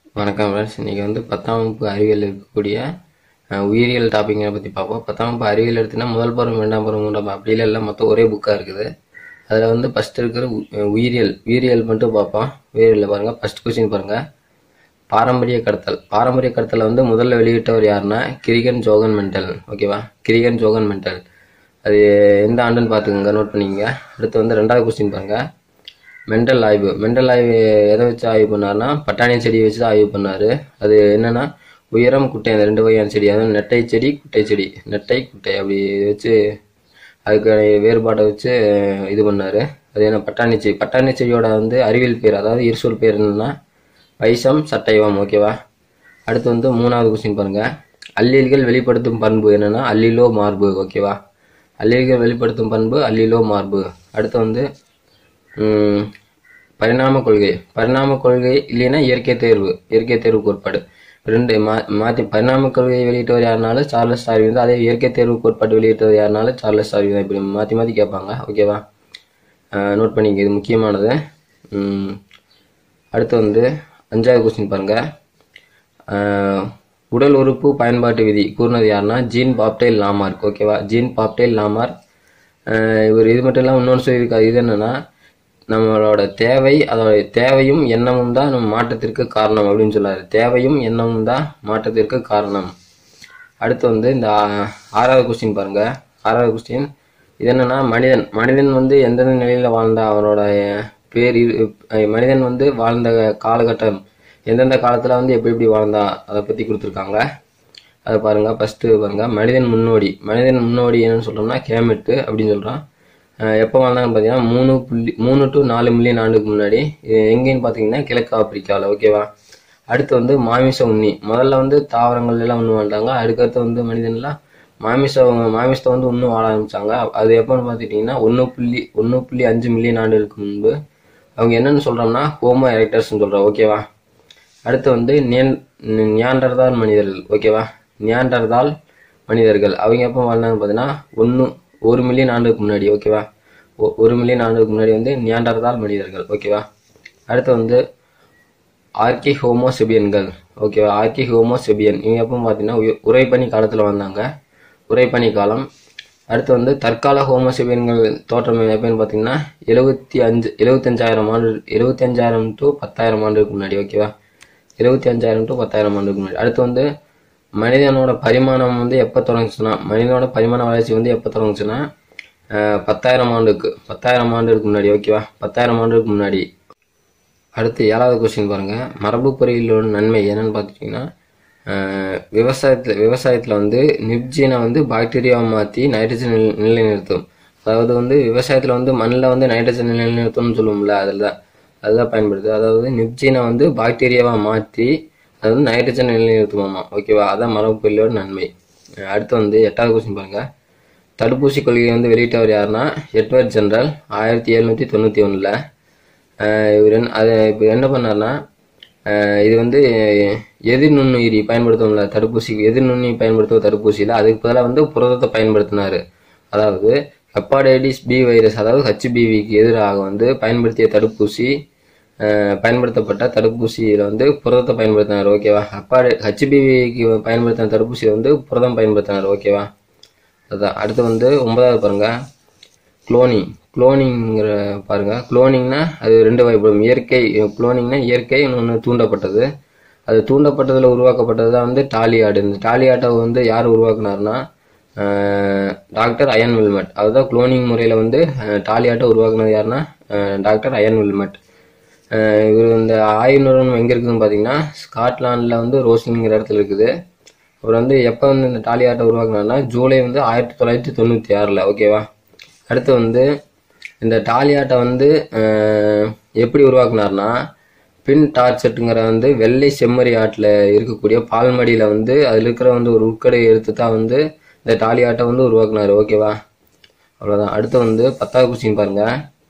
வணக்கம் ஃப்ரெண்ட்ஸ். இன்றைக்கி வந்து 10ஆம் வகுப்பு அறிவியல் இருக்கக்கூடிய உயிரியல் டாப்பிங்கை பற்றி பார்ப்போம். 10ஆம் வகுப்பு அறிவியல் எடுத்துன்னா முதல் பருவம், 2ஆம் பருவம், 3ஆம் பருவம் அப்படிலாம் எல்லாம் மொத்தம் ஒரே புக்காக இருக்குது. அதில் வந்து ஃபஸ்ட்டு இருக்கிற உயிரியல் மட்டும் பார்ப்போம். உயிரியலில் பாருங்கள், ஃபஸ்ட் கொஸ்டின் பாருங்கள். பாரம்பரிய கடத்தல் வந்து முதல்ல வெளியிட்டவர் யாருன்னா கிரிகன் ஜோகன் மெண்டல். ஓகேவா, கிரிகன் ஜோகன் மெண்டல். அது எந்த ஆண்டுன்னு பார்த்துக்கோங்க, நோட் பண்ணிக்கங்க. அடுத்து வந்து 2வது கொஸ்டின் பாருங்கள். மெண்டல் ஆய்வு எதை வச்சு ஆய்வு பண்ணார்னா பட்டாணி செடி வச்சு தான் ஆய்வு பண்ணார். அது என்னென்னா உயரம், குட்டை, அந்த 2 வகையான செடி, அதாவது நெட்டை செடி, குட்டை செடி, நெட்டை குட்டை அப்படி வச்சு அதுக்கு வேறுபாட்டை வச்சு இது பண்ணார். அது என்ன பட்டாணி செடியோட வந்து அறிவியல் பேர், அதாவது இருசொல் பேர் என்னென்னா வைசம் சட்டைவம். ஓகேவா. அடுத்து வந்து 3வது கொஸ்டின் பாருங்கள். அல்லீல்கள் வெளிப்படுத்தும் பண்பு என்னென்னா அல்லிலோ மார்பு. ஓகேவா, அல்லீல்கள் வெளிப்படுத்தும் பண்பு அல்லிலோ மார்பு. அடுத்து வந்து பரிணாம கொள்கை இல்லைன்னா இயற்கை தேர்வு கோட்பாடு. ரெண்டு மாற்றி பரிணாம கொள்கையை வெளியிட்டவர் யாருனாலும் சார்லஸ் டார்வின் தான். அதே இயற்கை தேர்வு கோட்பாடு வெளியிட்டவர் யாருனாலும் சார்லஸ் டார்வின் தான். இப்படி மாற்றி கேட்பாங்க. ஓகேவா, நோட் பண்ணிக்க, இது முக்கியமானது. அடுத்து வந்து 5வது கொஸ்டின் பாருங்கள். உடல் உறுப்பு பயன்பாட்டு விதி கூறினது யாருன்னா ஜீன் பாப்டேல் லாமார்க். ஓகேவா, ஜீன் பாப்டேல் லாமார்க். இவர் இது மட்டும் இல்லாமல் இன்னொன்று சொல்லியிருக்காரு. இது என்னென்னா நம்மளோட தேவையும் எண்ணமும் தான் நம்ம மாற்றத்திற்கு காரணம் அப்படின்னு சொல்லாரு. தேவையும் எண்ணமும் தான் மாற்றத்திற்கு காரணம். அடுத்து வந்து இந்த 6வது கொஸ்டின் பாருங்க. 6வது கொஸ்டின் இது என்னன்னா மனிதன் வந்து எந்தெந்த நிலையில வாழ்ந்தா, அவனோட பேர், மனிதன் வந்து வாழ்ந்த காலகட்டம், எந்தெந்த காலத்துல வந்து எப்படி வாழ்ந்தா அதை பத்தி கொடுத்துருக்காங்க. அதை பாருங்க. ஃபர்ஸ்ட் பாருங்க, மனிதன் முன்னோடி என்னன்னு சொல்றோம்னா கேமெட்டு அப்படின்னு சொல்றோம். எப்போ வாழ்ந்தாங்கன்னு பார்த்தீங்கன்னா 3 to 4 மில்லியன் ஆண்டுக்கு முன்னாடி. எங்கேன்னு பார்த்தீங்கன்னா கிழக்கு ஆப்பிரிக்காவில். ஓகேவா. அடுத்து வந்து மாமிச உண்ணி. முதல்ல வந்து தாவரங்கள் எல்லாம் ஒன்று வாழ்ந்தாங்க. அதுக்கடுத்து வந்து மனிதன்லாம் மாமிசத்தை வந்து இன்னும் வாழ ஆரம்பிச்சாங்க. அது எப்போன்னு பார்த்துட்டிங்கன்னா 1.5 மில்லியன் ஆண்டுகளுக்கு முன்பு. அவங்க என்னென்னு சொல்கிறோம்னா ஹோமோ எரெக்டர்ஸ்ன்னு சொல்கிறோம். ஓகேவா. அடுத்து வந்து நியாண்டர்தால் மனிதர்கள். ஓகேவா, நியாண்டர்தால் மனிதர்கள் அவங்க எப்போ வாழ்ந்தாங்கன்னு பார்த்தீங்கன்னா 1 மில்லியன் ஆண்டுக்கு முன்னாடி. ஓகேவா, 1 மில்லியன் ஆண்டுக்கு முன்னாடி வந்து நியாண்டர்தால் மனிதர்கள். ஓகேவா. அடுத்து வந்து ஆர்கி ஹோமோசெபியன்கள். ஓகேவா, ஆர்கி ஹோமோசெபியன் இவங்க எப்போ பார்த்தீங்கன்னா உறைபனி காலத்தில் வந்தாங்க, உறைபனி காலம். அடுத்து வந்து தற்கால ஹோமோசெபியன்கள் தோற்றம் எப்போன்னு பார்த்தீங்கன்னா 75,000 to 10,000 ஆண்டுக்கு முன்னாடி. ஓகேவா, 75,000 to 10,000 ஆண்டுக்கு முன்னாடி. அடுத்து வந்து மனிதனோட பரிமாணம் வந்து எப்போ தொடங்குச்சுன்னா, மனிதனோட பரிமாண வளர்ச்சி வந்து எப்போ தொடங்குச்சுன்னா 10,000 ஆண்டுக்கு முன்னாடி. ஓகேவா, 10,000 ஆண்டுக்கு முன்னாடி. அடுத்து 7வது கொஸ்டின் பாருங்க. மரபு பொறியியலோட நன்மை என்னன்னு பார்த்துட்டிங்கன்னா விவசாயத்தில் வந்து நிப்ஜீனை வந்து பாக்டீரியாவை மாற்றி நைட்ரஜன் நிலைநிறுத்தும். அதாவது வந்து விவசாயத்தில் வந்து மண்ணில் வந்து நைட்ரஜன் நிலைநிறுத்தணும்னு சொல்லுவோம்ல, அதுதான் பயன்படுது. அதாவது நிப்ஜீனை வந்து பாக்டீரியாவாக மாற்றி அது வந்து நைட்ரஜன் நிலைநிறுத்துமாமா. ஓகேவா, அதான் மரபு பொறியியலோட நன்மை. அடுத்து வந்து 8வது கொஸ்டின் பாருங்க. தடுப்பூசி கொள்கையை வந்து வெளியிட்டவர் யாருன்னா எட்வர்ட் ஜெனரல் 1791. இவர் இப்போ என்ன பண்ணார்னா இது வந்து எதிர் நுண்ணுயிரி பயன்படுத்துவோம்ல தடுப்பூசிக்கு, எதிர் நுண்ணுயிரி பயன்படுத்துவ தடுப்பூசியில் அதுக்கு பதிலாக வந்து புரதத்தை பயன்படுத்தினார். அதாவது ஹெப்பாடைட்டிஸ் பி வைரஸ், அதாவது HBVக்கு எதிராக வந்து பயன்படுத்தப்பட்ட தடுப்பூசியில் வந்து புரதத்தை பயன்படுத்தினார். ஓகேவா, HBVக்கு பயன்படுத்தின தடுப்பூசியில் வந்து புரதம் பயன்படுத்தினார். ஓகேவா, அதுதான். அடுத்து வந்து 9வது பாருங்க. குளோனிங்கிற பாருங்க. குளோனிங்னா அது 2 வகைப்படும். குளோனிங்னா இயற்கை, இன்னொன்று தூண்டப்பட்டது. அது தூண்டப்பட்டதில் உருவாக்கப்பட்டது தான் வந்து டாலி ஆடு. இந்த டாலி ஆட்டை வந்து யார் உருவாக்குனாருன்னா டாக்டர் அயன் வில்மட். அதுதான் குளோனிங் முறையில் வந்து டாலி ஆட்டை உருவாக்குனது யாருன்னா டாக்டர் அயன் வில்மட். இவர் இந்த ஆய்வு நிறுவனம் எங்கே இருக்குதுன்னு பார்த்தீங்கன்னா ஸ்காட்லாண்டில் வந்து ரோஸ்லிங்கிற இடத்துல இருக்குது. அப்புறம் வந்து எப்போ வந்து இந்த டாலி ஆட்டை உருவாக்குனாருன்னா ஜூலை வந்து 1996. ஓகேவா. அடுத்து வந்து இந்த டாலி ஆட்டை வந்து எப்படி உருவாக்குனார்னா பின் டார்ச்செட்டுங்கிற வந்து வெள்ளை செம்மறி ஆட்டில் இருக்கக்கூடிய பால்மடியில் வந்து அதில் இருக்கிற வந்து ஒரு உட்கடை எடுத்து தான் வந்து இந்த டாலி ஆட்டை வந்து உருவாக்குனார். ஓகேவா, அவ்வளோதான். அடுத்து வந்து 10வது கொஸ்டின் பாருங்க.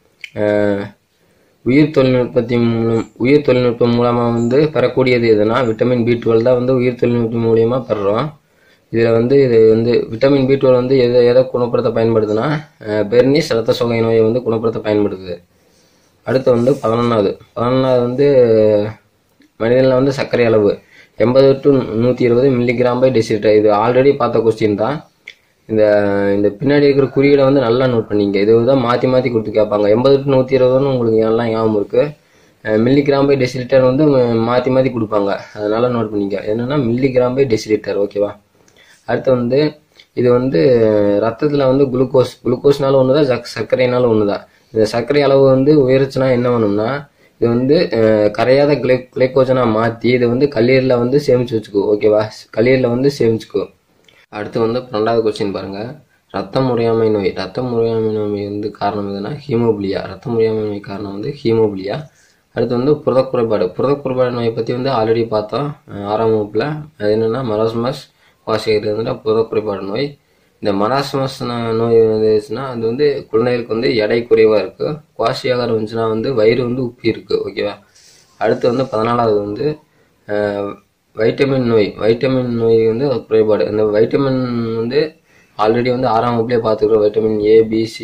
உயிர் தொழில்நுட்பம் மூலமாக வந்து பெறக்கூடியது எதுனா விட்டமின் B12 தான் வந்து உயிர் தொழில்நுட்பம் மூலியமாக பெறுறோம். இதில் வந்து இது வந்து விட்டமின் B12 வந்து எதை குணப்படுத்த பயன்படுதுன்னா பெர்னிஸ் இரத்த சோகை நோயை வந்து குணப்படுத்த பயன்படுத்துது. அடுத்து வந்து 11வது வந்து மனிதனில் வந்து சர்க்கரை அளவு 80 to 120 mg/dl. இது ஆல்ரெடி பார்த்த கொஸ்டின் தான். இந்த இந்த பின்னாடி இருக்கிற குறியீடை வந்து நல்லா நோட் பண்ணிங்க. இது தான் மாற்றி கொடுத்து கேட்பாங்க. 80 to 120 உங்களுக்கு எல்லாம் ஞாபகம் இருக்கு. mg/dl வந்து மாற்றி கொடுப்பாங்க, அதனால நோட் பண்ணிக்க. என்னன்னா mg/dl. ஓகேவா. அடுத்து வந்து இது வந்து ரத்தத்தில் வந்து குளுக்கோஸ்னால ஒன்று தான், சர்க்கரைனால ஒன்று தான். இந்த சர்க்கரை அளவு வந்து உயர்ச்சுன்னா என்ன பண்ணணும்னா, இது வந்து கரையாத கிளைக்கோஜனாக மாற்றி இதை வந்து கல்லீரலில் வந்து சேமிச்சு வச்சுக்கோ. ஓகேவா, கல்லீரலில் வந்து சேமிச்சுக்கோ. அடுத்து வந்து 12வது கொஸ்டின் பாருங்க. ரத்தம் உறையாமை நோய். ரத்தம் உறையாமை நோய் வந்து காரணம் எதுனா ஹீமோபிலியா. ரத்தம் உறையாமை நோய் காரணம் வந்து ஹீமோபிலியா. அடுத்து வந்து புரதக்குறைபாடு நோயை பற்றி வந்து ஆல்ரெடி பார்த்தோம் 6ஆம் வகுப்பில். அது என்னென்னா மராஸ்மஸ் குவாஷியகர் வந்து புரதக்குறைபாடு நோய். இந்த மராஸ்மஸ் நோய் வந்துச்சுன்னா அது வந்து குழந்தைகளுக்கு வந்து எடை குறைவாக இருக்குது. குவாஷியகர் வந்துச்சுன்னா வந்து வயிறு வந்து உப்பி இருக்குது. ஓகேவா. அடுத்து வந்து 14வது வந்து வைட்டமின் நோய் வந்து குறைபாடு. இந்த வைட்டமின் வந்து ஆல்ரெடி வந்து 6ஆம் வகுப்புலேயே பார்த்துக்கிறோம். Vitamin A, B, C,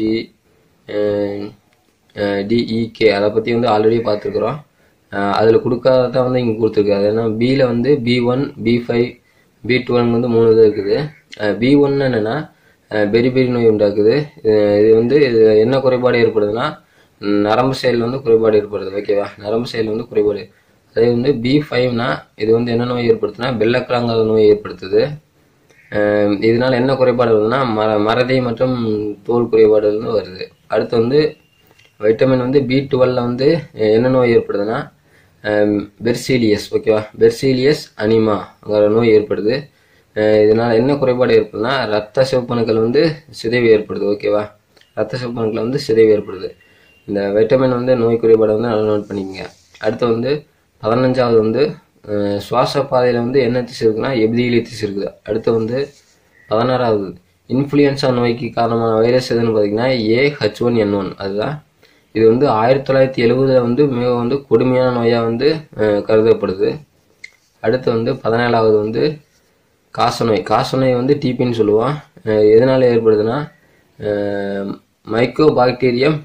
D, E, K அதை பற்றி வந்து ஆல்ரெடி பார்த்துருக்குறோம். அதில் கொடுக்காதான் வந்து இங்கே கொடுத்துருக்கு. அது என்ன, பியில் வந்து B1, B5, B12 வந்து 3 இது இருக்குது. B1 என்னென்னா பெரி நோய் உண்டாக்குது. இது வந்து என்ன குறைபாடு ஏற்படுதுன்னா நரம்பு செயல் வந்து குறைபாடு ஏற்படுது. ஓகேவா, நரம்பு செயல் வந்து குறைபாடு. அதே வந்து B5னா இது வந்து என்ன நோய் ஏற்படுத்துனா வெள்ளக்கிழங்காத நோய் ஏற்படுத்துது. இதனால என்ன குறைபாடு வருதுன்னா மறதி மற்றும் தோல் குறைபாடு வந்து வருது. அடுத்து வந்து வைட்டமின் வந்து B12 வந்து என்ன நோய் ஏற்படுதுன்னா பெர்சீலியஸ். ஓகேவா, பெர்சீலியஸ் அனிமாங்கிற நோய் ஏற்படுது. இதனால என்ன குறைபாடு ஏற்படுதுன்னா ரத்த சிவப்பணுக்கள் வந்து சிதைவு ஏற்படுது. ஓகேவா, ரத்த சிவப்பணுக்கள் வந்து சிதைவு ஏற்படுது. இந்த வைட்டமின் வந்து நோய் குறைபாடு வந்து நல்லா நோட் பண்ணிக்கங்க. அடுத்து வந்து 15வது வந்து சுவாச பாதையில் வந்து என்ன திசு இருக்குன்னா எபிதீலிய திசு இருக்குது. அடுத்து வந்து 16வது இன்ஃப்ளூயன்ஸா நோய்க்கு காரணமான வைரஸ் எதுன்னு பார்த்தீங்கன்னா AH1N1. அதுதான். இது வந்து 1970 வந்து மிக வந்து கொடுமையான நோயாக வந்து கருதப்படுது. அடுத்து வந்து 17வது வந்து காசநோய் வந்து டிபின்னு சொல்லுவோம். எதனால ஏற்படுதுன்னா மைக்கோபாக்டீரியம்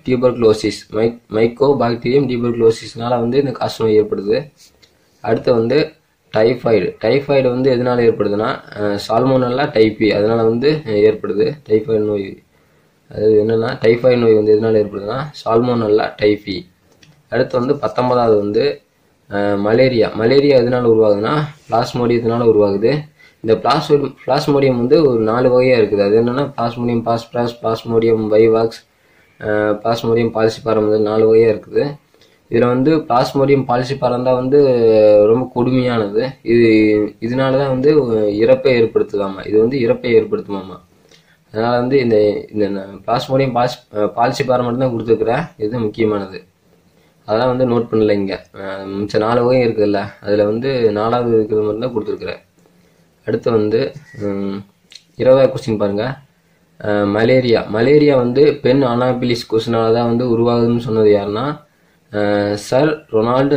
டியூபர்குலோசிஸ்னால வந்து இந்த காசநோய் ஏற்படுது. அடுத்து வந்து டைஃபாய்டு வந்து எதனால ஏற்படுதுன்னா சால்மோனெல்லா டைபி அதனால வந்து ஏற்படுது டைஃபாய்டு நோய். அது என்னன்னா டைஃபாய்டு நோய் வந்து எதனால ஏற்படுதுன்னா சால்மோனெல்லா டைபி. அடுத்து வந்து 19வது வந்து மலேரியா எதனால உருவாகுதுன்னா பிளாஸ்மோடியத்தினால உருவாகுது. இந்த பிளாஸ்மோடியம் வந்து ஒரு 4 வகையாக இருக்குது. அது என்னென்னா plasmodium phosphorus, plasmodium vivax, plasmodium falciparum, 4 வகையாக இருக்குது. இதில் வந்து பிளாஸ்மோடியம் பாலிசிபாரம் தான் வந்து ரொம்ப கொடுமையானது. இதனால தான் வந்து இறப்பை ஏற்படுத்துதாமா. இது வந்து இறப்பை ஏற்படுத்துமாமா. அதனால் வந்து இந்த பிளாஸ்மோடியம் பாலிசிபாரம் மட்டும்தான் கொடுத்துருக்குறேன். இதுதான் முக்கியமானது. அதெல்லாம் வந்து நோட் பண்ணல இங்கே. மிச்சம் 4 வகையும் இருக்குதுல்ல, அதில் வந்து 4வது இருக்கிறது மட்டும் தான் கொடுத்துருக்குறேன். அடுத்து வந்து 20வது கொஸ்டின் பாருங்கள். மலேரியா வந்து பெண் அனாபிலிஸ் கொசுனால தான் வந்து உருவாகுதுன்னு சொன்னது யாருன்னா சர் ரொனால்டு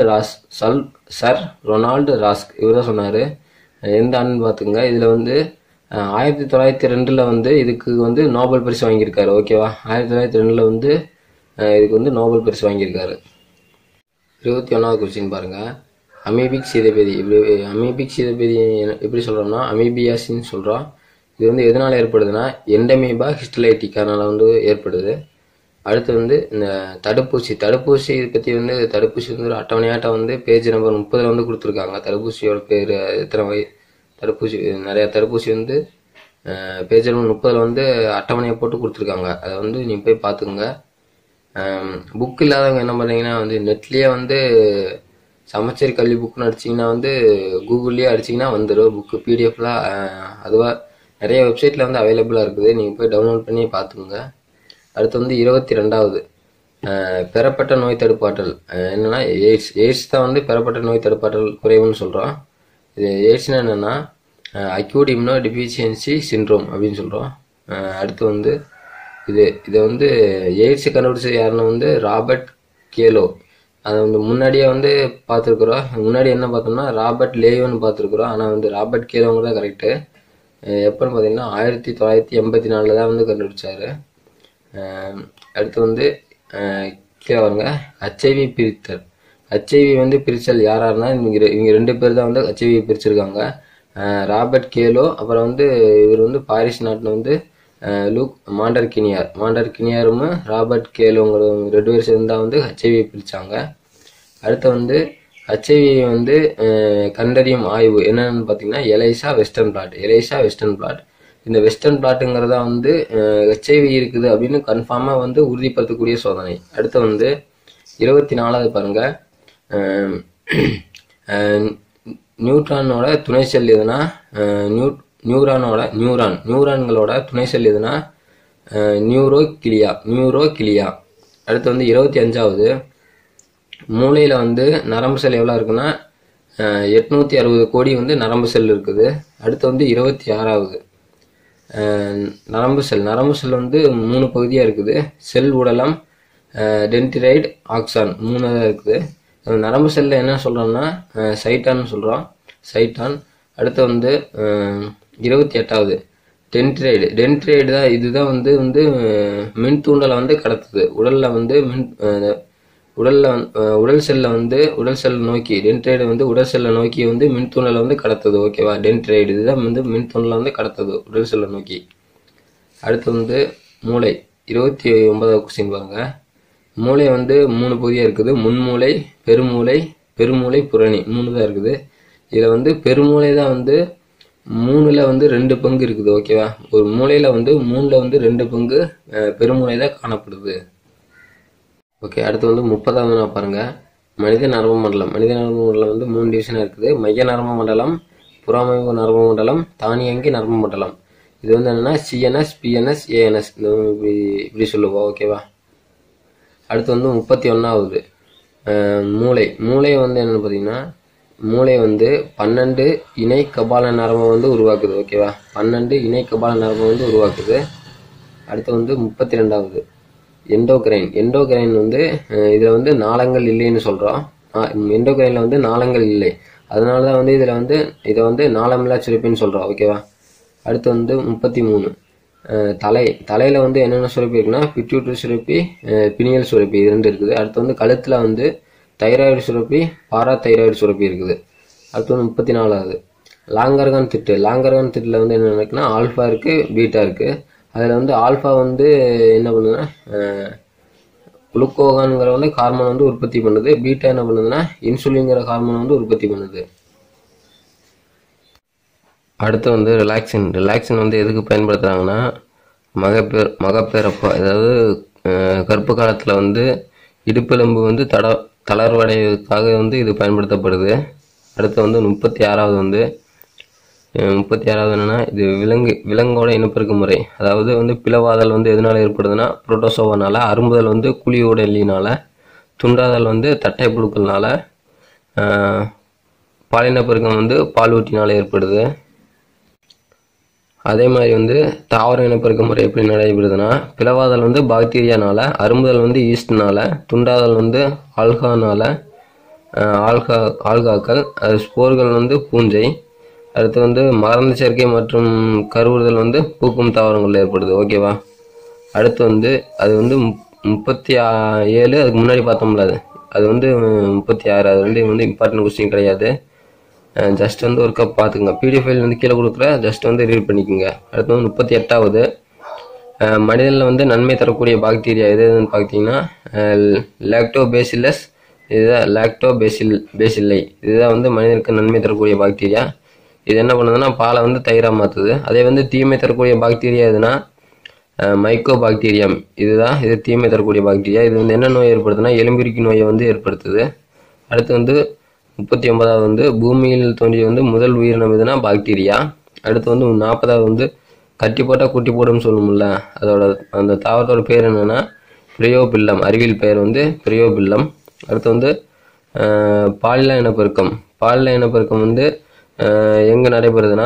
ராஸ்க். இவர் தான் சொன்னார். எந்த ஆண்டுன்னு பார்த்துங்க. இதில் வந்து 1902 வந்து இதுக்கு வந்து நோபல் பரிசு வாங்கியிருக்காரு. ஓகேவா, 1902 வந்து இதுக்கு வந்து நோபல் பரிசு வாங்கியிருக்காரு. 21வது கொஸ்டின் பாருங்கள். அமீபிக் சீதபேதி. அமீபிக் சீதபேதி எப்படி சொல்கிறோம்னா அமீபியாசின்னு சொல்கிறோம். இது வந்து எதனால் ஏற்படுதுன்னா எண்டமீபா ஹிஸ்டலைட்டிக்கானால வந்து ஏற்படுது. அடுத்து வந்து இந்த தடுப்பூசி பற்றி வந்து தடுப்பூசி வந்து ஒரு அட்டவணையாட்டம் வந்து பேஜ் நம்பர் 30 வந்து கொடுத்துருக்காங்க. தடுப்பூசியோட பேர் எத்தனை வகை தடுப்பூசி, நிறையா தடுப்பூசி வந்து பேஜ் நம்பர் 30 வந்து அட்டவணையை போட்டு கொடுத்துருக்காங்க. அதை வந்து நீங்கள் போய் பார்த்துக்குங்க. புக் இல்லாதவங்க என்ன பண்ணுறீங்கன்னா வந்து நெட்லேயே வந்து சமச்சீர் கல்வி புக்குன்னு அடிச்சிங்கன்னா வந்து கூகுள்லேயே அடிச்சிங்கன்னா வந்துடும் புக்கு பிடிஎஃப்லாம். அதுவாக நிறைய வெப்சைட்டில் வந்து அவைலபிளாக இருக்குது. நீங்கள் போய் டவுன்லோட் பண்ணி பார்த்துக்குங்க. அடுத்து வந்து 22வது பெறப்பட்ட நோய் தடுப்பாற்றல். என்னென்னா எய்ட்ஸ் தான் வந்து பெறப்பட்ட நோய் தடுப்பாற்றல் குறைவுன்னு சொல்கிறோம். இது எய்ட்ஸ்னா என்னென்னா அக்யூட் இம்யூனோ டெஃபிஷியன்சி சிண்ட்ரோம் அப்படின்னு சொல்கிறோம். அடுத்து வந்து இதை வந்து எய்ட்ஸை கண்டுபிடிச்சது யாருன்னா வந்து ராபர்ட் கேலோ. அதை வந்து முன்னாடியே வந்து பார்த்துருக்குறோம். முன்னாடி என்ன பார்த்தோம்னா ராபர்ட் லேயோன்னு பார்த்துருக்குறோம். ஆனால் வந்து ராபர்ட் கேலோங்க தான் கரெக்டு. எப்போன்னு பார்த்தீங்கன்னா 1984 தான் வந்து கண்டுபிடிச்சாரு. அடுத்து வந்து கீழே வாங்க. HIV பிரித்தல். ஹெச்ஐவி வந்து பிரிச்சல் யாராருன்னா இவங்க 2 பேர் தான் வந்து ஹெச்ஐவி பிரிச்சிருக்காங்க. ராபர்ட் கேலோ, அப்புறம் வந்து இவர் வந்து பாரிஸ் நாட்டில் வந்து லூக் மாண்டர்கினியாரும் ராபர்ட் கேலோங்கிற 2 பேர் சேர்ந்து தான் வந்து ஹெச்ஐவி பிரிச்சாங்க. அடுத்து வந்து ஹெச்ஐவி வந்து கண்டறியும் ஆய்வு என்னன்னு பார்த்தீங்கன்னா எலைசா வெஸ்டர்ன் பிளாட். இந்த வெஸ்டர்ன் பிளாட்டுங்கிறதா வந்து ஹெச்ஐவி இருக்குது அப்படின்னு கன்ஃபார்மாக வந்து உறுதிப்படுத்தக்கூடிய சோதனை. அடுத்து வந்து 24வது பாருங்க, நியூட்ரானோட துணை செல் எதுனா நியூரான்களோட துணை செல் எதுனா நியூரோகிளியா. அடுத்து வந்து 25வது, மூளையில் வந்து நரம்பு செல் எவ்வளோ இருக்குன்னா 860 கோடி வந்து நரம்பு செல் இருக்குது. அடுத்து வந்து 26வது, நரம்பு செல் வந்து 3 பகுதியாக இருக்குது. செல் உடலம், டென்டிரைடு, ஆக்சான் 3 தான் இருக்குது. நரம்பு செல்லில் என்ன சொல்கிறோம்னா சைட்டான்னு சொல்கிறோம், சைட்டான். அடுத்து வந்து 28வது, டென்டிரைடு தான். இதுதான் வந்து மின் தூண்டலை வந்து கடத்துது உடலில் வந்து உடல் செல்லை நோக்கி. டென்ட்ரைடு வந்து உடல் செல்லை நோக்கி வந்து மின்தூண்டலை வந்து கடத்துது. ஓகேவா, டென்ட்ரைடு இதுதான் வந்து மின்தூண்டலை வந்து கடத்துது உடல் செல்லை நோக்கி. அடுத்து வந்து மூளை, 29வது கொஸ்டின் பாருங்க. மூளை வந்து 3 பகுதியாக இருக்குது. முன்மூளை, பெருமூளை, புரணி 3 தான் இருக்குது. இதில் வந்து பெருமூளை தான் வந்து 3ல் வந்து 2 பங்கு இருக்குது. ஓகேவா, ஒரு மூளையில் வந்து 3ல் வந்து 2 பங்கு பெருமூளை தான் காணப்படுது. ஓகே, அடுத்து வந்து 30வது பாருங்க, மனித நரம்பு மண்டலம் வந்து 3 டிவிஷனாக இருக்குது. மைய நரம்பு மண்டலம், புறமைவு நரம்பு மண்டலம், தானியங்கி நரம்பு மண்டலம். இது வந்து என்னன்னா சிஎன்எஸ், பிஎன்எஸ், ஏஎன்எஸ் இப்படி சொல்லுவோம். ஓகேவா. அடுத்து வந்து 31வது, மூளை வந்து என்னன்னு பார்த்தீங்கன்னா மூளை வந்து 12 இணை கபால நரம்பை வந்து உருவாக்குது. ஓகேவா, 12 இணை கபால நரம்பை வந்து உருவாக்குது. அடுத்து வந்து 32வது, எண்டோகிரைன் வந்து இதில் வந்து நாளங்கள் இல்லைன்னு சொல்கிறோம். எண்டோகிரைனில் வந்து நாளங்கள் இல்லை, அதனால தான் வந்து இதை வந்து நாளமில்லா சுரப்பின்னு சொல்கிறோம். ஓகேவா. அடுத்து வந்து 33, தலையில் வந்து என்னென்ன சுரப்பி இருக்குன்னா பிட்யூட்டரி சுரப்பி, பினியல் சுரப்பி, இது 2 இருக்குது. அடுத்து வந்து கழுத்தில் வந்து தைராய்டு சுரப்பி, பாரா தைராய்டு சுரப்பி இருக்குது. அடுத்து வந்து 34வது, லாங்கர்கான் திட்டில் வந்து என்ன இருக்குன்னா ஆல்ஃபா இருக்குது, பீட்டா இருக்குது. அதில் வந்து ஆல்ஃபா வந்து என்ன பண்ணுதுன்னா குளுக்கோகான்கிற வந்து ஹார்மோன் வந்து உற்பத்தி பண்ணுது. பீட்டா என்ன பண்ணுதுன்னா இன்சுலின்கிற ஹார்மோன் வந்து உற்பத்தி பண்ணுது. அடுத்து வந்து ரிலாக்ஸின் வந்து எதுக்கு பயன்படுத்துகிறாங்கன்னா மகப்பேறப்போ, அதாவது கர்ப்ப காலத்தில் வந்து இடுப்பெலும்பு வந்து தளர்வடைவதற்காக வந்து இது பயன்படுத்தப்படுது. அடுத்து வந்து 36வது என்னன்னா இது விலங்கோட இனப்பெருக்க முறை. அதாவது வந்து பிளவாதல் வந்து எதனால ஏற்படுதுன்னா புரோட்டோசோவானால, அரும்புதல் வந்து குழியோடலினால, துண்டாதல் வந்து தட்டை புழுக்கள்னால, பாலினப்பெருக்கம் வந்து பாலூட்டினால ஏற்படுது. அதே மாதிரி வந்து தாவர இனப்பெருக்க முறை எப்படி நடைபெறுதுன்னா பிளவாதல் வந்து பாக்டீரியானால, அரும்புதல் வந்து ஈஸ்ட்னால, துண்டாதல் வந்து ஆல்காக்கள், ஸ்போர்கள் வந்து பூஞ்சை. அடுத்து வந்து மகரந்த சேர்க்கை மற்றும் கருவுறுதல் வந்து பூக்கும் தாவரங்கள் ஏற்படுது. ஓகேவா. அடுத்து வந்து அது வந்து 37, அதுக்கு முன்னாடி பார்த்தோம்ல அது வந்து 36. அது வந்து இம்பார்ட்டன்ட் கொஸ்டின் கிடையாது, ஜஸ்ட் வந்து ஒரு கப் பார்த்துக்குங்க. பிடிஎஃப் ஃபைல் வந்து கீழே கொடுக்குற, ஜஸ்ட் வந்து ரீட் பண்ணிக்கோங்க. அடுத்து வந்து 38வது, மனிதனில் வந்து நன்மை தரக்கூடிய பாக்டீரியா எதுன்னு பார்த்தீங்கன்னா லாக்டோபேசில்லஸ், இதுதான் லாக்டோபேசில்லை. இதுதான் வந்து மனிதனுக்கு நன்மை தரக்கூடிய பாக்டீரியா. இது என்ன பண்ணுதுன்னா பாலை வந்து தயிராக மாற்றுது. அதே வந்து தீமை தரக்கூடிய பாக்டீரியா எதுனா மைக்கோ பாக்டீரியம், இது தீமை தரக்கூடிய பாக்டீரியா. இது வந்து என்ன நோய் ஏற்படுத்துனா எலும்பிரிக்கி நோயை வந்து ஏற்படுத்துது. அடுத்து வந்து 39வது வந்து பூமியில் தோன்றிய வந்து முதல் உயிரினம் எதுனா பாக்டீரியா. அடுத்து வந்து 40வது வந்து கட்டி போட்டால் குட்டி போடும்னு சொல்லும்ல, அதோட அந்த தாவரத்தோட பேர் என்னன்னா பிரியோபில்லம், அறிவியல் பெயர் வந்து பிரியோபில்லம். அடுத்து வந்து பாலின இனப்பெருக்கம் வந்து எங்கே நடைபெறுதுன்னா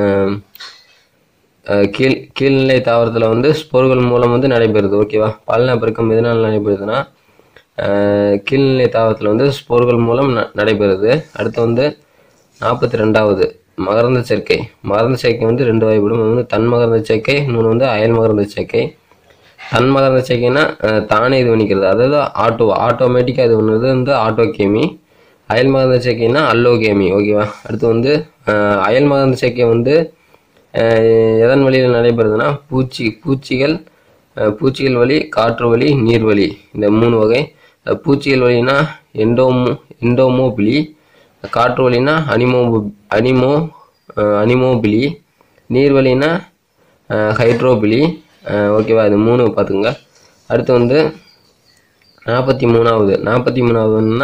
கீழ்நிலை தாவரத்தில் வந்து ஸ்போர்கள் மூலம் வந்து நடைபெறுது. ஓகேவா. பாலின பெருக்கம் எதனால் நடைபெறுதுன்னா கீழ்நிலை தாவரத்தில் வந்து ஸ்போர்கள் மூலம் நடைபெறுது. அடுத்து வந்து 42வது மகரந்த சேர்க்கை வந்து 2 வகைப்படும். ஒன்று தன் மகரந்த சேர்க்கை, இன்னொன்று வந்து அயல் மகரந்த சேர்க்கை. தன்மகரந்த சேர்க்கைனா தானே இது பண்ணிக்கிறது, அதாவது ஆட்டோமேட்டிக்காக இது ஒன்று வந்து ஆட்டோகேமி. அயல் மகரந்த சேர்க்கைனா அல்லோகேமி. ஓகேவா. அடுத்து வந்து அயல் மகரந்த சேர்க்கை வந்து எதன் வழியில் நடைபெறுதுன்னா பூச்சிகள் வழி, காற்று வழி, நீர் வழி, இந்த 3 வகை. பூச்சிகள் வழினா எண்டோமோபிலி, காற்று வழினா அனிமோபிலி, நீர் வழினா ஹைட்ரோபிலி. ஓகேவா. இது 3 பார்த்துங்க. அடுத்து வந்து 43வது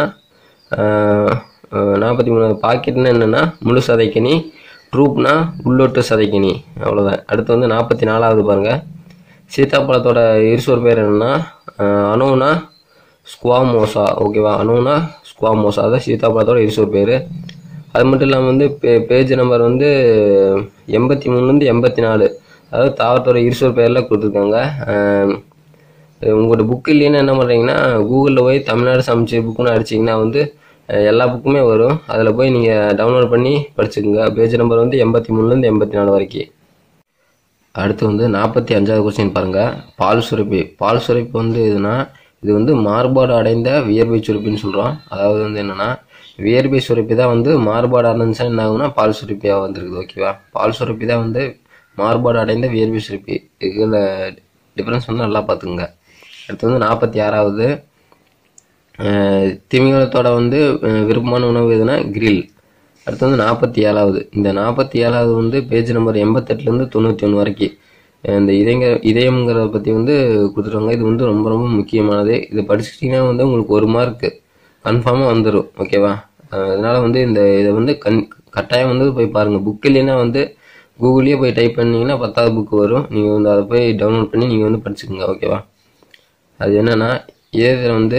43வது பாக்கெட்னா என்னென்னா முழு சதைக்கணி, ட்ரூப்னா உள்ளொட்டு சதைக்கணி, அவ்வளோதான். அடுத்து வந்து 44வது பாருங்கள். சீத்தாப்பழத்தோட இருசோர் பேர் என்னென்னா அனோனா ஸ்குவாமோசா. ஓகேவா. அனோனா ஸ்குவாமோசா அதான் சீத்தாப்பழத்தோட இருசோர் பேர். அது மட்டும் இல்லாமல் வந்து பேஜ் நம்பர் வந்து 83 84, அதாவது தாவரத்தோட இருசோர் பேரில் கொடுத்துருக்காங்க. உங்களோட புக்கு இல்லைன்னா என்ன பண்ணுறீங்கன்னா கூகுளில் போய் தமிழ்நாடு சமைச்சர் புக்குன்னு அடிச்சிங்கன்னா வந்து எல்லா புக்குமே வரும். அதில் போய் நீங்கள் டவுன்லோட் பண்ணி படிச்சுக்கோங்க. பேஜ் நம்பர் வந்து 83 84 வரைக்கும். அடுத்து வந்து 45வது கொஸ்டின் பாருங்கள். பால் சுரப்பி வந்து இது வந்து மாறுபாடு அடைந்த வியர்வை சுரப்பின்னு சொல்கிறோம். அதாவது வந்து என்னென்னா வியர்வை சுரப்பி தான் வந்து மாறுபாடு அடைஞ்சுன்னா என்ன ஆகுனா பால் சுரப்பியாக வந்துருக்குது. ஓகேவா. பால் சுரப்பி தான் வந்து மாறுபாடு அடைந்த வியர்வை சுரப்பி. இதில் டிஃப்ரென்ஸ் வந்து நல்லா பார்த்துக்குங்க. அடுத்து வந்து 46வது திமிங்கலத்தோட வந்து விருப்பமான உணவு எதுனா கிரில். அடுத்து வந்து 47வது. இந்த 47வது வந்து பேஜ் நம்பர் 88 91 வரைக்கும் இந்த இதயம்ங்கிறத பற்றி வந்து கொடுத்துருவாங்க. இது வந்து ரொம்ப ரொம்ப முக்கியமானது. இதை படிச்சுட்டிங்கன்னா வந்து உங்களுக்கு 1 மார்க் கன்ஃபார்மாக வந்துடும். ஓகேவா. அதனால் வந்து இதை வந்து கட்டாயம் வந்து போய் பாருங்கள். புக் இல்லைன்னா வந்து கூகுள்லேயே போய் டைப் பண்ணிங்கன்னா 10வது புக்கு வரும். நீங்கள் வந்து அதை போய் டவுன்லோட் பண்ணி நீங்கள் வந்து படிச்சுக்கோங்க. ஓகேவா. அது என்னென்னா இதயத்தில் வந்து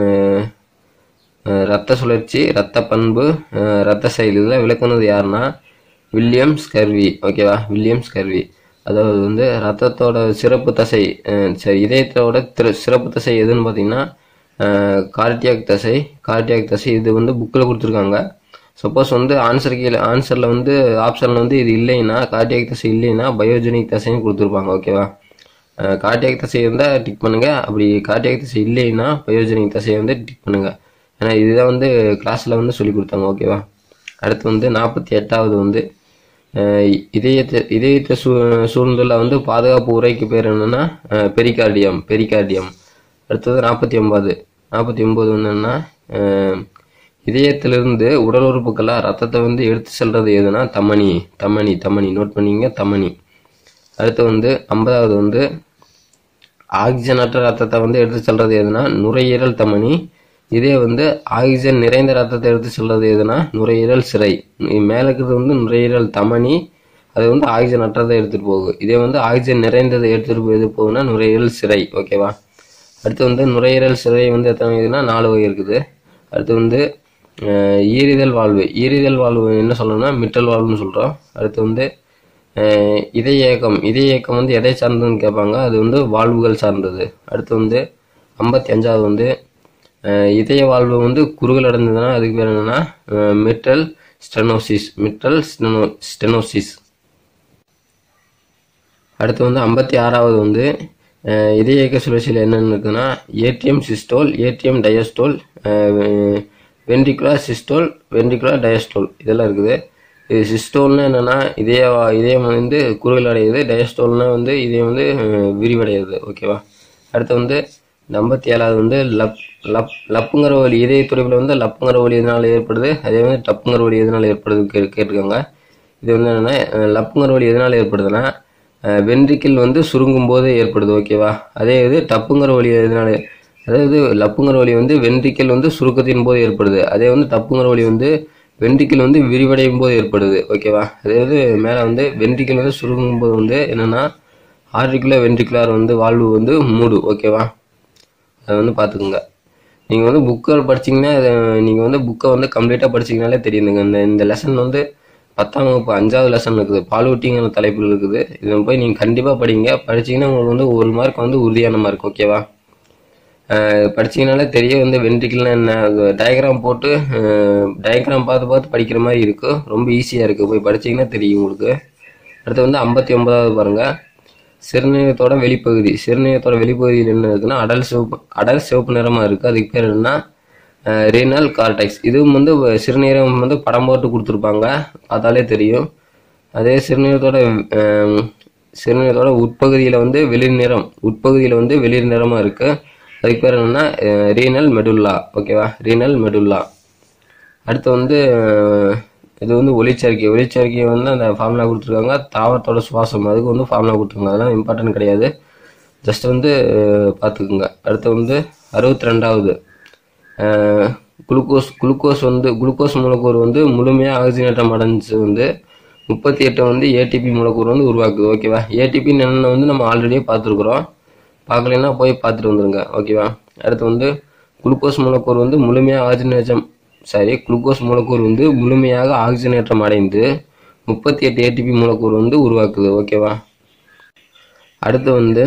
ரத்த சுழற்சி, ரத்த பண்பு, ரத்த செயல் இதெல்லாம் விளக்குனது யாருன்னா வில்லியம் ஸ்கர்வி. ஓகேவா. வில்லியம் ஸ்கர்வி. அதாவது வந்து ரத்தத்தோட சிறப்பு தசை, இதயத்தோட சிறப்பு தசை எதுன்னு பார்த்தீங்கன்னா கார்டியாக் தசை. இது வந்து புக்கில் கொடுத்துருக்காங்க. சப்போஸ் வந்து ஆன்சரில் வந்து ஆப்ஷனில் வந்து இது இல்லைன்னா, கார்டியாக் தசை இல்லைன்னா பயோஜெனிக் தசைன்னு கொடுத்துருப்பாங்க. ஓகேவா. கார்டியாக் தசை இருந்தால் டிக் பண்ணுங்கள். அப்படி கார்டியாக் தசை இல்லைன்னா பயோஜெனிக் தசையை வந்து டிக் பண்ணுங்கள். ஏன்னா இதுதான் வந்து கிளாஸில் வந்து சொல்லி கொடுத்தாங்க. ஓகேவா. அடுத்து வந்து 48வது வந்து இதயத்தை சூழ்ந்துள்ள வந்து பாதுகாப்பு உரைக்கு பேர் என்னென்னா பெரிகார்டியம். அடுத்தது 49 வந்து என்னென்னா இதயத்திலிருந்து உடல் உறுப்புக்கெல்லாம் ரத்தத்தை வந்து எடுத்து செல்றது எதுனா தமனி. நோட் பண்ணிங்க, தமனி. அடுத்து வந்து 50வது வந்து ஆக்சிஜனற்ற ரத்தத்தை வந்து எடுத்து செல்றது எதுனா நுரையீரல் தமனி. இதே வந்து ஆக்சிஜன் நிறைந்த ரத்தத்தை எடுத்து செல்வது எதுனா நுரையீரல் சிரை. மேலே இருக்கிறது வந்து நுரையீரல் தமனி, அது வந்து ஆக்சிஜன் அற்றதை எடுத்துகிட்டு போகுது. இதே வந்து ஆக்சிஜன் நிறைந்ததை எடுத்துகிட்டு போகுதுன்னா நுரையீரல் சிரை. ஓகேவா. அடுத்து வந்து நுரையீரல் சிரை வந்து எத்தனை வகைனா 4 வகை இருக்குது. அடுத்து வந்து ஈரிதழ் வாழ்வு என்ன சொல்லணும்னா மிட்டல் வாழ்வுன்னு சொல்கிறோம். அடுத்து வந்து இதய இயக்கம் வந்து எதை சார்ந்ததுன்னு கேட்பாங்க. அது வந்து வாழ்வுகள் சார்ந்தது. அடுத்து வந்து 55வது வந்து இதய வாழ்வு வந்து குறுகல் அடைந்ததுன்னா அதுக்கு பேர் என்னன்னா மிட்டல் ஸ்டெனோசிஸ். அடுத்து வந்து 56வது வந்து இதய இயக்க சுழற்சியில் என்னென்னு இருக்குன்னா atrium systole, atrium diastole, ventricular systole, ventricular diastole இதெல்லாம் இருக்குது. இது சிஸ்டோல்னா என்னென்னா இதயம் வந்து குறுகல் அடையுது, டயஸ்டோல்னா வந்து இதயம் வந்து விரிவடையுது. ஓகேவா. அடுத்து வந்து 57வது வந்து லப்புங்கிற வலி. இதய துடிப்பில் வந்து லப்புங்கிற வலி எதனால் ஏற்படுது, அதே வந்து டப்புங்கிற வலி எதனால் ஏற்படுது கேட்டிருக்காங்க. இது வந்து என்னென்னா லப்புங்கிற வலி எதனால் ஏற்படுதுன்னா வென்ட்ரிக்கிள் வந்து சுருங்கும் போது ஏற்படுது. ஓகேவா. அதே இது டப்புங்கிற வலி எதனால, அதாவது லப்புங்கிற வலி வந்து வென்ட்ரிக்கிள் வந்து சுருக்கத்தின் போது ஏற்படுது. அதே வந்து டப்புங்கிற வலி வந்து வென்ட்ரிக்கிள் வந்து விரிவடையும் போது ஏற்படுது. ஓகேவா. அதாவது மேலே வந்து வென்ட்ரிக்கிள் வந்து சுருங்கும் போது வந்து என்னென்னா ஆர்டிகுலர் வென்ட்ரிகுலர் வந்து வாழ்வு வந்து மூடு. ஓகேவா. அதை வந்து பார்த்துக்குங்க. நீங்கள் வந்து புக்கை படிச்சிங்கன்னா நீங்கள் வந்து புக்கை வந்து கம்ப்ளீட்டாக படிச்சிங்கனாலே தெரியுதுங்க. இந்த லெசன் வந்து 10ஆம் வகுப்பு 5வது லெசன் இருக்குது, பாலூட்டிங்கிற தலைப்பில் இருக்குது. இதை போய் நீங்கள் கண்டிப்பாக படிச்சிங்கன்னா உங்களுக்கு வந்து 1 மார்க் வந்து உறுதியான மார்க். ஓகேவா. படிச்சிங்கனாலே தெரிய வந்து வென்ட்ரிக்கிள்னா என்ன, டயக்ராம் போட்டு டயக்ராம் பார்த்து படிக்கிற மாதிரி இருக்கும். ரொம்ப ஈஸியாக இருக்குது, போய் படிச்சிங்கன்னா தெரியும் உங்களுக்கு. அடுத்து வந்து 59வது பாருங்கள். சிறுநீரகத்தோட வெளிப்பகுதியில் என்ன இருக்குன்னா அடல் சிவப்பு நிறமா இருக்கு. அதுக்கு பேர் என்னன்னா ரீனல் கார்டெக்ஸ். இதுவும் வந்து சிறுநீரகம் வந்து படம் போட்டு கொடுத்துருப்பாங்க, பார்த்தாலே தெரியும். அதே சிறுநீரகத்தோட உட்பகுதியில் வந்து வெளிர் நிறமா இருக்கு. அதுக்கு பேர் என்னன்னா ரீனல் மெடுல்லா. ஓகேவா, ரீனல் மெடுல்லா. அடுத்து வந்து இது வந்து ஒளிச்சேர்க்கை வந்து அந்த ஃபார்முலா கொடுத்துருக்காங்க. தாவரத்தோட சுவாசம், அதுக்கு வந்து ஃபார்முலா கொடுத்துருக்காங்க. அதெல்லாம் இம்பார்ட்டன்ட் கிடையாது, ஜஸ்ட் வந்து பார்த்துக்குங்க. அடுத்து வந்து 62வது குளுக்கோஸ் மூலக்கூறு வந்து முழுமையாக ஆக்சிஜனேற்றம் அடைஞ்சு வந்து 38 வந்து ஏடிபி மூலக்கூறு வந்து உருவாக்குது. ஓகேவா, ஏடிபின்னு என்னென்ன வந்து நம்ம ஆல்ரெடியே பார்த்துருக்குறோம், பார்க்கலைன்னா போய் பார்த்துட்டு வந்துருங்க. ஓகேவா. அடுத்து வந்து குளுக்கோஸ் மூலக்கூறு வந்து முழுமையாக ஆக்சிஜனேற்றம் அடைந்து 38 ஏடிபி மூலக்கூறு வந்து உருவாக்குது. ஓகேவா. அடுத்து வந்து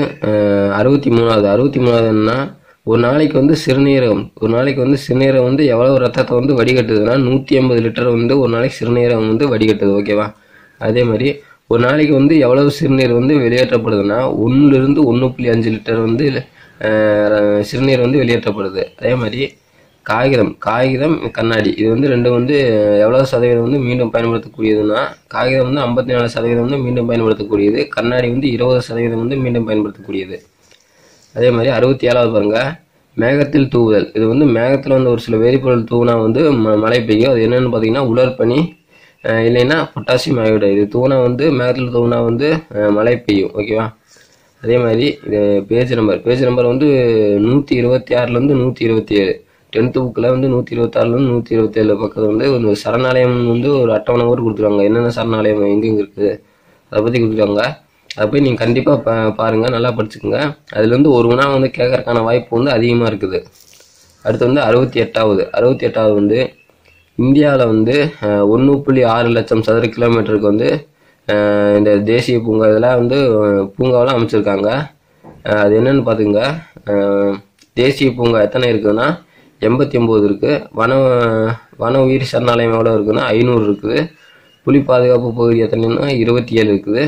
63வது என்னன்னா, ஒரு நாளைக்கு வந்து சிறுநீரகம் வந்து எவ்வளவு ரத்தத்தை வந்து வடிகட்டுதுன்னா 150 லிட்டர் வந்து ஒரு நாளைக்கு சிறுநீரகம் வந்து வடிகட்டுது. ஓகேவா. அதே மாதிரி ஒரு நாளைக்கு வந்து எவ்வளவு சிறுநீர் வந்து வெளியேற்றப்படுதுன்னா 1 to 1.5 லிட்டர் வந்து சிறுநீர் வந்து வெளியேற்றப்படுது. அதே மாதிரி காகிதம் கண்ணாடி, இது வந்து ரெண்டும் வந்து எவ்வளவு சதவீதம் வந்து மீண்டும் பயன்படுத்தக்கூடியதுன்னா, காகிதம் வந்து 54% வந்து மீண்டும் பயன்படுத்தக்கூடியது, கண்ணாடி வந்து 20% வந்து மீண்டும் பயன்படுத்தக்கூடியது. அதே மாதிரி 67வது பாருங்க, மேகத்தில் தூவுதல். இது வந்து மேகத்தில் வந்து ஒரு சில வேதிப்பொருள் தூவினா வந்து மழை பெய்யும். அது என்னன்னு பார்த்தீங்கன்னா உலர்பனி, இல்லைன்னா பொட்டாசியம் அயோடைடு. இது தூவினா வந்து மேகத்தில் தூவினா வந்து மழை பெய்யும். ஓகேவா. அதே மாதிரி இது பேஜ் நம்பர் வந்து 126லேருந்து 127, 10th புக்கில் வந்து 126லேருந்து 127 பக்கத்தில் வந்து ஒரு சரணாலயம் வந்து ஒரு அட்டவணை கூட கொடுத்துருவாங்க. என்னென்ன சரணாலயம் எங்கெங்க இருக்குது அதை பற்றி கொடுத்துருவாங்க. அதை போய் நீங்கள் கண்டிப்பாக பாருங்கள், நல்லா படிச்சுக்கோங்க. அதுலேருந்து ஒரு வினா வந்து கேட்கறதுக்கான வாய்ப்பு வந்து அதிகமாக இருக்குது. அடுத்து வந்து 68வது வந்து இந்தியாவில் வந்து 1.6 லட்சம் சதுர கிலோமீட்டருக்கு வந்து இந்த தேசிய பூங்கா இதெல்லாம் வந்து பூங்காவெல்லாம் அமைச்சிருக்காங்க. அது என்னன்னு பார்த்துங்க. தேசிய பூங்கா எத்தனை இருக்குதுன்னா 89 இருக்குது. வன உயிரி சரணாலயம் எவ்வளோ இருக்குதுன்னா 500 இருக்குது. புலி பாதுகாப்பு பகுதி எத்தனைன்னா 27 இருக்குது.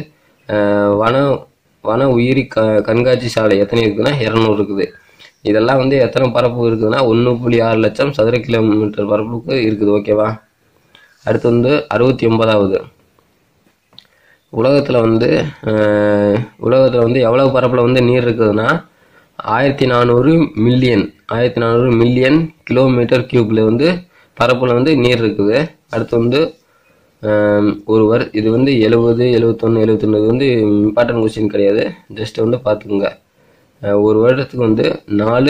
வன உயிரி கண்காட்சி சாலை எத்தனை இருக்குதுன்னா 200 இருக்குது. இதெல்லாம் வந்து எத்தனை பரப்பு இருக்குதுன்னா 1.6 லட்சம் சதுர கிலோமீட்டர் பரப்புக்கு இருக்குது. ஓகேவா. அடுத்து வந்து 69வது, உலகத்தில் வந்து எவ்வளவு பரப்பில் வந்து நீர் இருக்குதுன்னா 1400 மில்லியன் கிலோமீட்டர் கியூப்ல வந்து பரப்பில் வந்து நீர் இருக்குது. அடுத்து வந்து ஒருவர், இது வந்து 70, 71, 72 இது வந்து இம்பார்ட்டன்ட் கொஸ்டின் கிடையாது, ஜஸ்ட் வந்து பார்த்துக்குங்க. ஒரு வருடத்துக்கு வந்து 4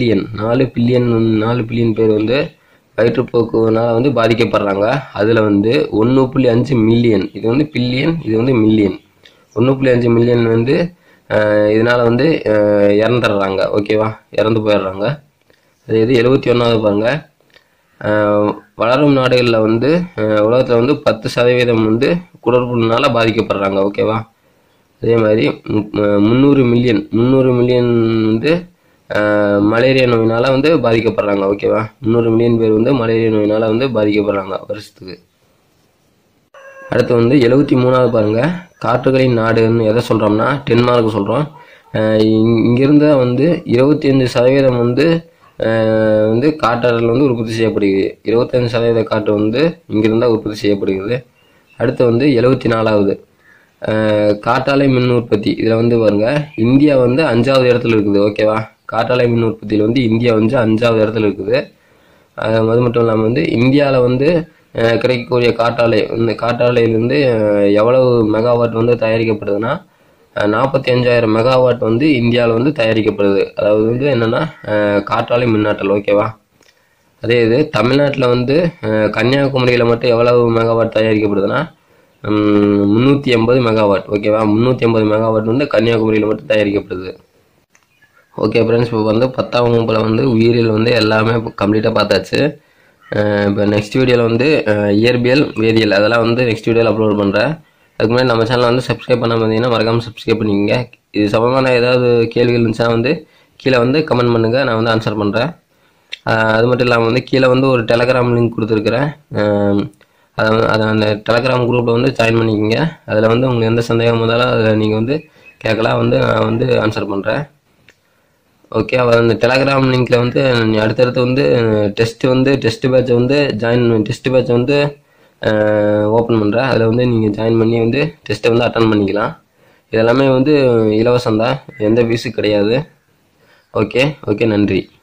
பில்லியன் பேர் வந்து வயிற்றுப்போக்குனால வந்து பாதிக்கப்படுறாங்க. அதில் வந்து 1.5 மில்லியன், இது வந்து பில்லியன், இது வந்து மில்லியன், 1.5 மில்லியன் வந்து இதனால வந்து இறந்துடுறாங்க. ஓகேவா, இறந்து போயிடுறாங்க. அது இது 71வது பாருங்க, வளரும் நாடுகளில் வந்து உலகத்தில் வந்து 10% வந்து குடற்புண்ணுனால பாதிக்கப்படுறாங்க. ஓகேவா. அதே மாதிரி 300 மில்லியன் வந்து மலேரியா நோயினால் வந்து பாதிக்கப்படுறாங்க. ஓகேவா. 300 மில்லியன் பேர் வந்து மலேரியா நோயினால் வந்து பாதிக்கப்படுறாங்க வருஷத்துக்கு. அடுத்து வந்து 73வது பாருங்க, காற்றுகளின் நாடுன்னு எதை சொல்கிறோம்னா டென்மார்க் சொல்கிறோம். இங்கிருந்த வந்து 25% வந்து காற்றாற்றல் வந்து உற்பத்தி செய்யப்படுகிறது. 25% காற்று வந்து இங்கிருந்தால் உற்பத்தி செய்யப்படுகிறது. அடுத்து வந்து 74வது, காற்றாலை மின் உற்பத்தி. இதில் வந்து பாருங்க, இந்தியா வந்து 5வது இடத்துல இருக்குது. ஓகேவா. காற்றாலை மின் உற்பத்தியில் வந்து இந்தியா வந்து 5வது இடத்துல இருக்குது. அது மட்டும் இல்லாமல் வந்து இந்தியாவில் வந்து கிடைக்கக்கூடிய இந்த காற்றாலையிலேருந்து எவ்வளவு மெகாவாட் வந்து தயாரிக்கப்படுதுன்னா 45,000 மெகாவாட் வந்து இந்தியாவில் வந்து தயாரிக்கப்படுது. அதாவது வந்து என்னென்னா காற்றாலை மின்னாற்றல். ஓகேவா. அதே இது தமிழ்நாட்டில் வந்து கன்னியாகுமரியில் மட்டும் எவ்வளவு மெகாவாட் தயாரிக்கப்படுதுன்னா 380 மெகாவாட். ஓகேவா. 380 மெகாவாட் வந்து கன்னியாகுமரியில் மட்டும் தயாரிக்கப்படுது. ஓகே ஃப்ரெண்ட்ஸ், இப்போ வந்து 10ஆம் வகுப்பில் வந்து உயிரியல் வந்து எல்லாமே கம்ப்ளீட்டாக பார்த்தாச்சு. இப்போ நெக்ஸ்ட் வீடியோவில் வந்து இயற்பியல், வேதியியல் அதெல்லாம் வந்து நெக்ஸ்ட் வீடியோவில் அப்லோட் பண்ணுறேன். அதுக்கு முன்னாடி நம்ம சேனலை வந்து சப்ஸ்கிரைப் பண்ண பார்த்தீங்கன்னா மறக்காமல் சப்ஸ்கிரைப் பண்ணிக்கோங்க. இது சம்பந்தமான ஏதாவது கேள்விகள் இருந்துச்சுன்னா வந்து கீழே வந்து கமெண்ட் பண்ணுங்கள், நான் வந்து ஆன்சர் பண்ணுறேன். அது மட்டும் இல்லாமல் வந்து கீழே வந்து ஒரு டெலகிராம் லிங்க் கொடுத்துருக்குறேன். அதை அந்த டெலகிராம் குரூப்பில் வந்து ஜாயின் பண்ணிக்கோங்க. அதில் வந்து உங்களுக்கு எந்த சந்தேகம் இருந்தாலும் அதில் நீங்கள் வந்து கேட்கலாம், நான் ஆன்சர் பண்ணுறேன். ஓகே, அந்த டெலகிராம் லிங்க்ல நீ அடுத்தடுத்து டெஸ்ட் பேட்சை டெஸ்ட் பேட்சை ஓப்பன் பண்ணுறேன். அதில் நீங்கள் ஜாயின் பண்ணி டெஸ்ட்டை அட்டன் பண்ணிக்கலாம். இதெல்லாமே இலவசம்தான், எந்த ஃபீஸும் கிடையாது. ஓகே, நன்றி.